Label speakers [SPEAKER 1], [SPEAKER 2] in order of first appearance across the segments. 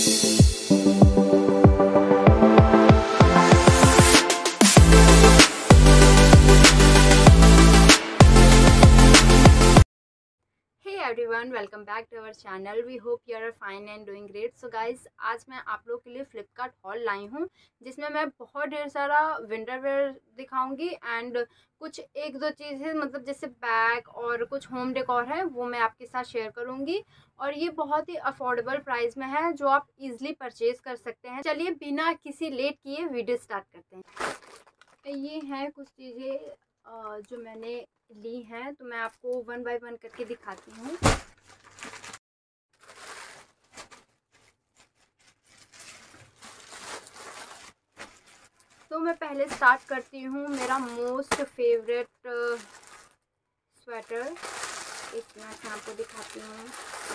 [SPEAKER 1] Everyone, welcome back to our channel. We hope you are fine and doing great. So guys, आज मैं आप लोग के लिए फ्लिपकार्ट हॉल लाई हूँ, जिसमें मैं बहुत ढेर सारा विंटर वेयर दिखाऊंगी एंड कुछ एक दो चीज़ें मतलब जैसे बैग और कुछ होम डेकोर है वो मैं आपके साथ शेयर करूँगी। और ये बहुत ही अफोर्डेबल प्राइस में है जो आप इजीली परचेज कर सकते हैं। चलिए बिना किसी लेट किए वीडियो स्टार्ट करते हैं। ये है कुछ चीज़ें जो मैंने ली हैं, तो मैं आपको वन बाय वन करके दिखाती हूँ। तो मैं पहले स्टार्ट करती हूँ मेरा मोस्ट फेवरेट स्वेटर। एक मिनट मैं आपको दिखाती हूँ।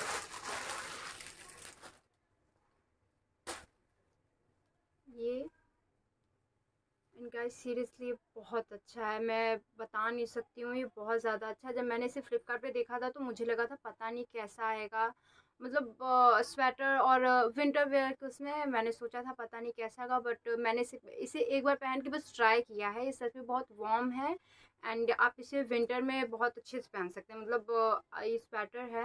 [SPEAKER 1] ये इनका सीरियसली बहुत अच्छा है, मैं बता नहीं सकती हूँ, ये बहुत ज़्यादा अच्छा है। जब मैंने इसे फ्लिपकार्ट पे देखा था तो मुझे लगा था पता नहीं कैसा आएगा, मतलब स्वेटर और विंटर वेयर के उसमें मैंने सोचा था पता नहीं कैसा आएगा, बट मैंने इसे एक बार पहन के बस ट्राई किया है। ये सच में बहुत वार्म है एंड आप इसे विंटर में बहुत अच्छे से पहन सकते हैं। मतलब ये स्वेटर है,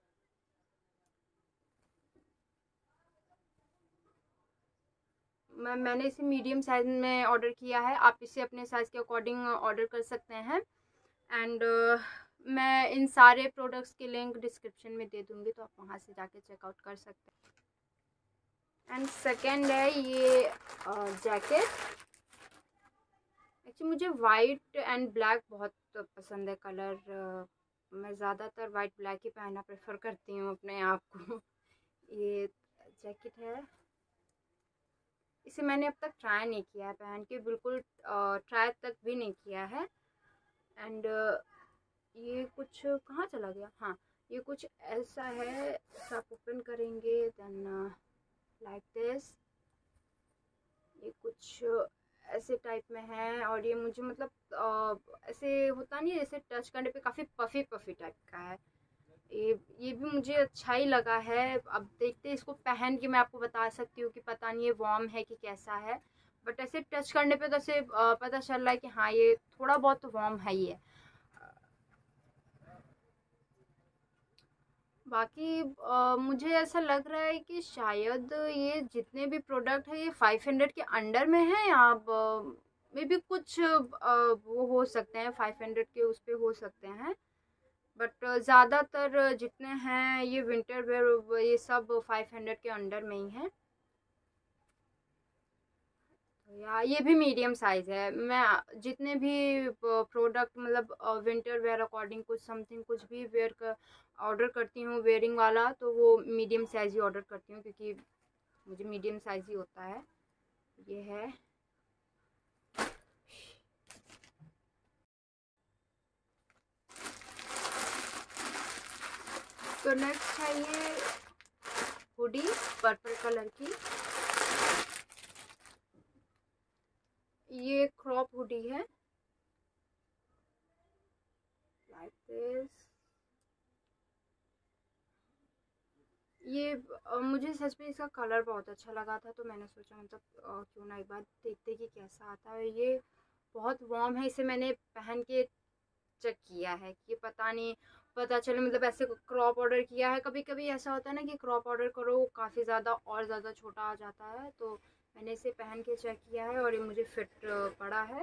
[SPEAKER 1] मैंने इसे मीडियम साइज़ में ऑर्डर किया है। आप इसे अपने साइज़ के अकॉर्डिंग ऑर्डर कर सकते हैं एंड मैं इन सारे प्रोडक्ट्स के लिंक डिस्क्रिप्शन में दे दूँगी, तो आप वहाँ से जाके चेकआउट कर सकते हैं। एंड सेकेंड है ये जैकेट। एक्चुअली मुझे वाइट एंड ब्लैक बहुत पसंद है कलर। मैं ज़्यादातर वाइट ब्लैक ही पहनना प्रेफर करती हूँ अपने आप को। ये जैकेट है, इसे मैंने अब तक ट्राई नहीं किया है पहन के, बिल्कुल ट्राई तक भी नहीं किया है। एंड ये कुछ कहाँ चला गया, हाँ ये कुछ ऐसा है। इसे आप ओपन करेंगे देन लाइक दिस, ये कुछ ऐसे टाइप में है। और ये मुझे मतलब ऐसे होता नहीं, जैसे टच करने पे काफ़ी पफ़ी पफ़ी टाइप का है। ये भी मुझे अच्छा ही लगा है। अब देखते हैं, इसको पहन के मैं आपको बता सकती हूँ कि पता नहीं ये वार्म है कि कैसा है, बट ऐसे टच करने पे तो ऐसे पता चल रहा है कि हाँ ये थोड़ा बहुत तो वार्म है ही है। बाकी मुझे ऐसा लग रहा है कि शायद ये जितने भी प्रोडक्ट है ये 500 के अंडर में है, या मे भी कुछ वो हो सकते हैं 500 के उस पे हो सकते हैं, बट ज़्यादातर जितने हैं ये विंटर वेयर ये सब 500 के अंडर में ही है। या ये भी मीडियम साइज़ है। मैं जितने भी प्रोडक्ट मतलब विंटर वेयर अकॉर्डिंग कुछ समथिंग कुछ भी वेयर का ऑर्डर करती हूँ वेयरिंग वाला, तो वो मीडियम साइज़ ही ऑर्डर करती हूँ, क्योंकि मुझे मीडियम साइज़ ही होता है। ये है, तो नेक्स्ट है ये हुडी पर्पल कलर की। ये क्रॉप हुडी है लाइक दिस। ये मुझे सच में इसका कलर बहुत अच्छा लगा था, तो मैंने सोचा मतलब क्यों ना एक बार देखते कि कैसा आता है। ये बहुत वार्म है, इसे मैंने पहन के चेक किया है कि पता नहीं पता चले, मतलब ऐसे क्रॉप ऑर्डर किया है। कभी कभी ऐसा होता है ना कि क्रॉप ऑर्डर करो काफ़ी ज़्यादा और ज़्यादा छोटा आ जाता है, तो मैंने इसे पहन के चेक किया है और ये मुझे फिट पड़ा है।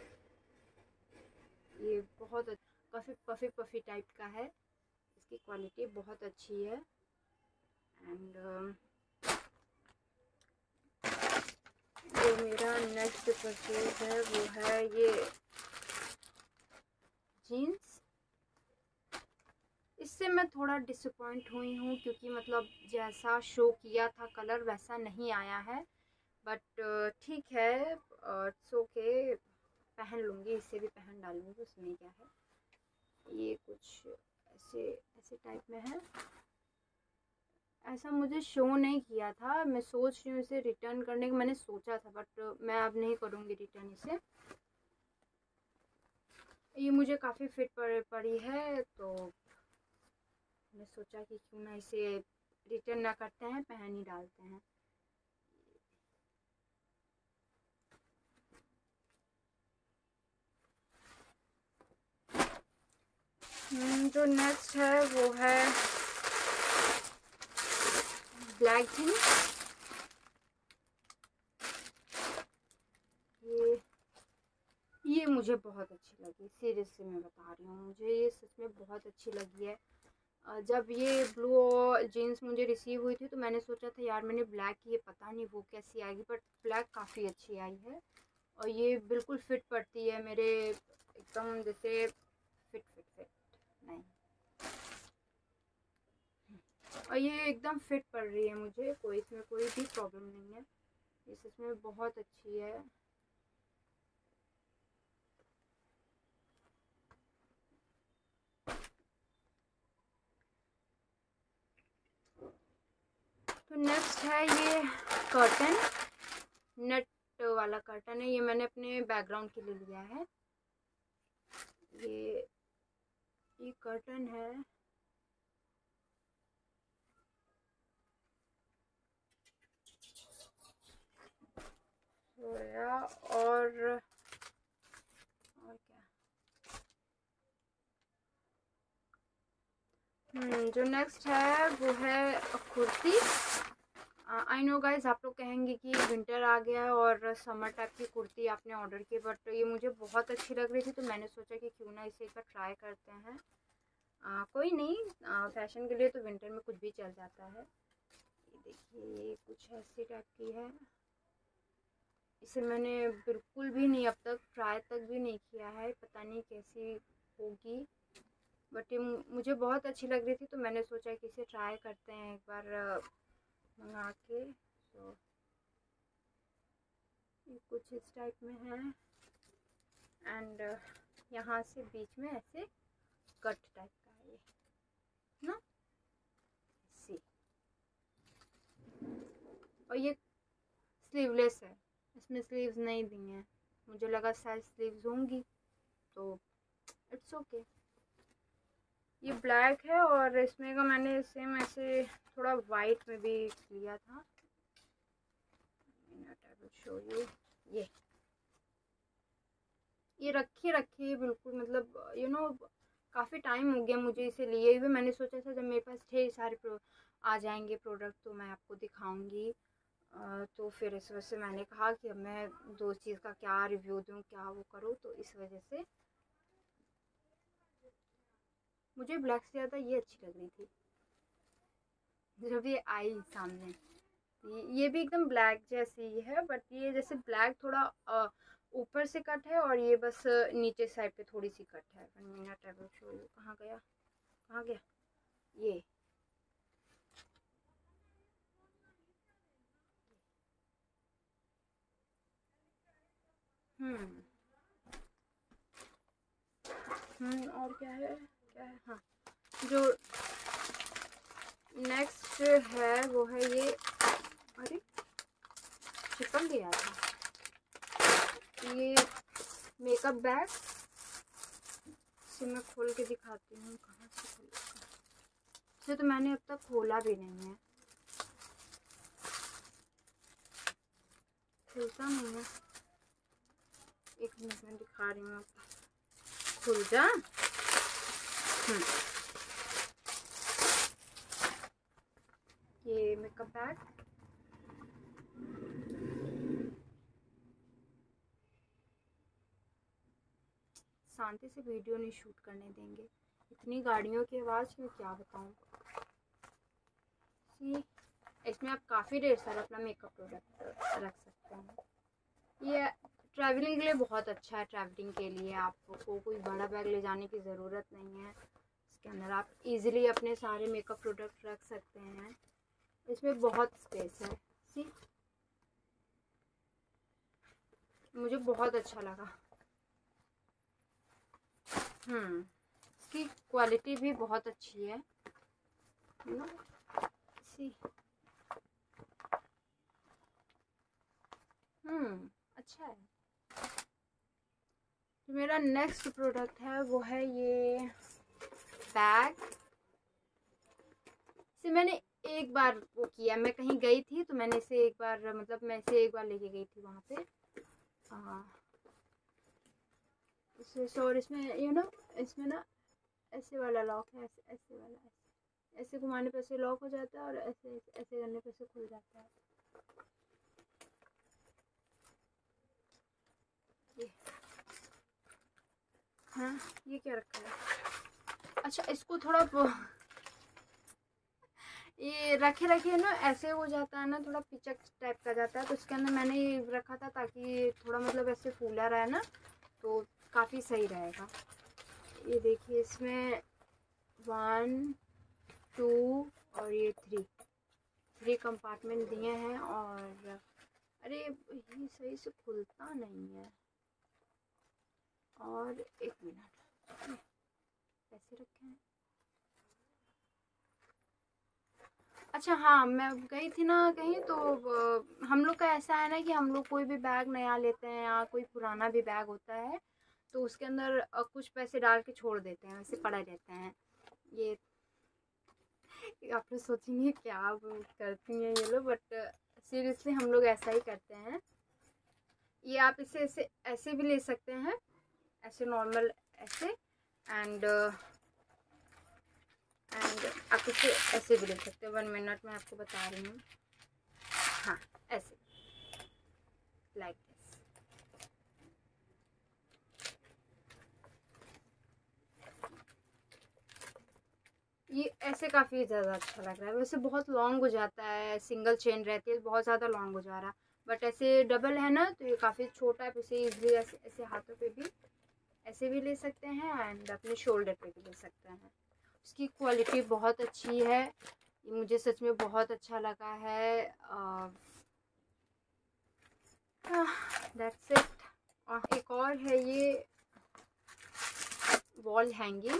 [SPEAKER 1] ये बहुत काफ़ी पफी पफी टाइप का है, इसकी क्वालिटी बहुत अच्छी है। एंड जो मेरा नेक्स्ट परचेज है वो है ये जीन्स। इससे मैं थोड़ा डिसअपॉइंट हुई हूँ, क्योंकि मतलब जैसा शो किया था कलर वैसा नहीं आया है, बट ठीक है, इट्स ओके, पहन लूँगी, इसे भी पहन डालूँगी, उसमें क्या है। ये कुछ ऐसे ऐसे टाइप में है, ऐसा मुझे शो नहीं किया था। मैं सोच रही हूँ इसे रिटर्न करने का, मैंने सोचा था, बट मैं अब नहीं करूँगी रिटर्न इसे। ये मुझे काफ़ी फिट पड़ी है, तो मैंने सोचा कि क्यों ना इसे रिटर्न ना करते हैं, पहन ही डालते हैं। जो नेक्स्ट है वो है ब्लैक जीन्स। ये मुझे बहुत अच्छी लगी, सीरियसली मैं बता रही हूँ, मुझे ये सच में बहुत अच्छी लगी है। जब ये ब्लू जीन्स मुझे रिसीव हुई थी तो मैंने सोचा था यार मैंने ब्लैक की, ये पता नहीं वो कैसी आएगी, बट ब्लैक काफ़ी अच्छी आई है। और ये बिल्कुल फिट पड़ती है मेरे, एकदम जैसे फिट फिट फिट नहीं, और ये एकदम फिट पड़ रही है मुझे, कोई इसमें कोई भी प्रॉब्लम नहीं है। ये सच में बहुत अच्छी है। तो नेक्स्ट है ये कर्टन, नेट वाला कर्टन है। ये मैंने अपने बैकग्राउंड के लिए लिया है। ये कर्टन है। सोया और क्या, जो नेक्स्ट है वो है कुर्ती। आई नो गाइज, आप लोग कहेंगे कि विंटर आ गया है और समर टाइप की कुर्ती आपने ऑर्डर की, बट ये मुझे बहुत अच्छी लग रही थी तो मैंने सोचा कि क्यों ना इसे एक बार ट्राई करते हैं। कोई नहीं, फैशन के लिए तो विंटर में कुछ भी चल जाता है। ये देखिए, ये कुछ ऐसी टाइप की है। इसे मैंने बिल्कुल भी नहीं अब तक ट्राई तक भी नहीं किया है, पता नहीं कैसी होगी, बट ये मुझे बहुत अच्छी लग रही थी तो मैंने सोचा कि इसे ट्राई करते हैं एक बार मंगा के। तो ये कुछ इस टाइप में है, एंड यहाँ से बीच में ऐसे कट टाइप का है ये ना, सी। और ये स्लीवलेस है, इसमें स्लीव्स नहीं दी हैं, मुझे लगा शायद स्लीव्स होंगी, तो इट्स ओके। ये ब्लैक है और इसमें का मैंने सेम ऐसे थोड़ा वाइट में भी लिया था। शो यू, ये रखी बिल्कुल, मतलब यू नो काफ़ी टाइम हो गया मुझे इसे लिए हुए। मैंने सोचा था जब मेरे पास ढेर सारे आ जाएंगे प्रोडक्ट तो मैं आपको दिखाऊंगी। तो फिर इस वजह से मैंने कहा कि अब मैं दो चीज़ का क्या रिव्यू दूँ, क्या वो करूँ, तो इस वजह से मुझे ब्लैक से ज़्यादा ये अच्छी लग रही थी जब ये आई सामने। ये भी एकदम ब्लैक जैसी ही है, बट ये जैसे ब्लैक थोड़ा ऊपर से कट है और ये बस नीचे साइड पे थोड़ी सी कट है। कहाँ गया, कहाँ गया ये? और क्या है, हाँ, जो नेक्स्ट है वो है ये, अरे चिपक गया था, ये मेकअप बैग। इसे मैं खोल के दिखाती हूँ, कहाँ से खोला, इसे तो मैंने अब तक खोला भी नहीं है, खुलता नहीं है। एक मिनट में दिखा रही हूँ, खुल जा। ये मेकअप बैग, शांति से वीडियो नहीं शूट करने देंगे, इतनी गाड़ियों की आवाज़ में क्या बताऊँ। इसमें आप काफ़ी ढेर सारा अपना मेकअप प्रोडक्ट रख सकते हैं। ये ट्रैवलिंग के लिए बहुत अच्छा है, ट्रैवलिंग के लिए आपको कोई बड़ा बैग ले जाने की ज़रूरत नहीं है। इसके अंदर आप इजीली अपने सारे मेकअप प्रोडक्ट रख सकते हैं, इसमें बहुत स्पेस है। सी, मुझे बहुत अच्छा लगा। इसकी क्वालिटी भी बहुत अच्छी है ना, सी। अच्छा है। तो मेरा नेक्स्ट प्रोडक्ट है वो है ये बैग। इसे मैंने एक बार वो किया, मैं कहीं गई थी तो मैंने इसे एक बार, मतलब मैं इसे एक बार लेके गई थी वहाँ पे। और इसमें इसमें ना ऐसे वाला लॉक है, ऐसे ऐसे वाला, ऐसे घुमाने पे ऐसे लॉक हो जाता है और ऐसे ऐसे करने पे ऐसे खुल जाता है। ये हाँ, ये क्या रखा है? अच्छा, इसको थोड़ा ये रखे ना ऐसे हो जाता है ना, थोड़ा पिचक टाइप का जाता है, तो इसके अंदर मैंने ये रखा था ताकि थोड़ा मतलब ऐसे फूला रहे ना, तो काफ़ी सही रहेगा। ये देखिए, इसमें 1 2 और ये 3 कंपार्टमेंट दिए हैं। और अरे ये सही से खुलता नहीं है। और एक मिनट, कैसे रखे हैं? अच्छा हाँ, मैं गई थी ना कहीं, तो हम लोग का ऐसा है ना कि हम लोग कोई भी बैग नया लेते हैं या कोई पुराना भी बैग होता है तो उसके अंदर कुछ पैसे डाल के छोड़ देते हैं, वैसे पड़े रहते हैं। ये आप लोग सोचेंगे क्या करती हैं ये लोग, बट सीरियसली हम लोग ऐसा ही करते हैं। ये आप इसे ऐसे ऐसे भी ले सकते हैं, ऐसे नॉर्मल ऐसे, एंड आप इसे ऐसे भी ले सकते हैं। 1 मिनट में आपको बता रही हूँ। हाँ, ऐसे लाइक दिस। ये ऐसे काफ़ी ज़्यादा अच्छा लग रहा है। वैसे बहुत लॉन्ग हो जाता है, सिंगल चेन रहती है, बहुत ज़्यादा लॉन्ग हो जा रहा, बट ऐसे डबल है ना तो ये काफ़ी छोटा है। इसे इजीली ऐसे ऐसे हाथों पे भी ऐसे भी ले सकते हैं एंड अपने शोल्डर पे भी ले सकते हैं। उसकी क्वालिटी बहुत अच्छी है, ये मुझे सच में बहुत अच्छा लगा है। That's it. एक और है ये वॉल हैंगिंग।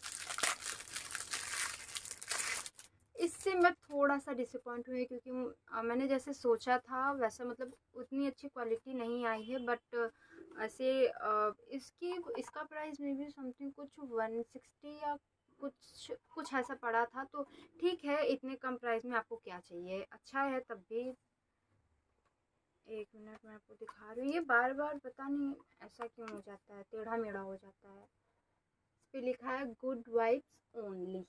[SPEAKER 1] इससे मैं थोड़ा सा डिसअपॉइंट हुई क्योंकि मैंने जैसे सोचा था वैसा मतलब उतनी अच्छी क्वालिटी नहीं आई है। बट ऐसे इसका प्राइस मे बी समथिंग कुछ 160 या कुछ ऐसा पड़ा था। तो ठीक है, इतने कम प्राइस में आपको क्या चाहिए, अच्छा है तब भी। एक मिनट में आपको दिखा रही हूँ। ये बार बार पता नहीं ऐसा क्यों हो जाता है, टेढ़ा मेढ़ा हो जाता है। इस पर लिखा है गुड वाइब्स ओनली।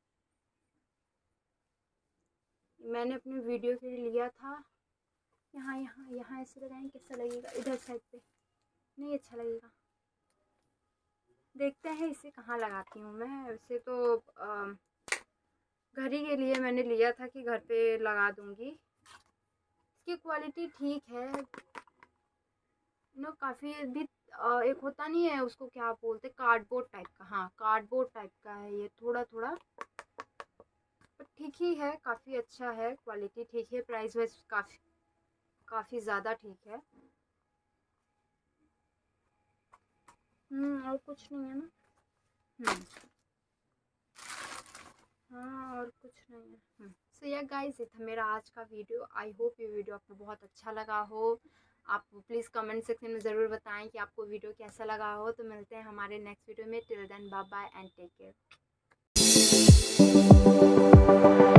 [SPEAKER 1] मैंने अपनी वीडियो के लिए लिया था। यहाँ यहाँ यहाँ ऐसे लगाएं, कैसा लगेगा? इधर साइड पे नहीं अच्छा लगेगा, देखते हैं इसे कहाँ लगाती हूँ मैं। वैसे तो घर ही के लिए मैंने लिया था कि घर पे लगा दूँगी। इसकी क्वालिटी ठीक है काफ़ी भी। एक होता नहीं है, उसको क्या बोलते, कार्डबोर्ड टाइप का। हाँ, कार्डबोर्ड टाइप का है ये, थोड़ा थोड़ा, पर ठीक ही है, काफ़ी अच्छा है, क्वालिटी ठीक है, प्राइस वाइज काफ़ी ज़्यादा ठीक है। और कुछ नहीं है ना। हाँ, और कुछ नहीं है। सो या गाइस, ये था मेरा आज का वीडियो। आई होप ये वीडियो आपको बहुत अच्छा लगा हो। आप प्लीज़ कमेंट सेक्शन में ज़रूर बताएं कि आपको वीडियो कैसा लगा हो। तो मिलते हैं हमारे नेक्स्ट वीडियो में। Till then bye bye and take care.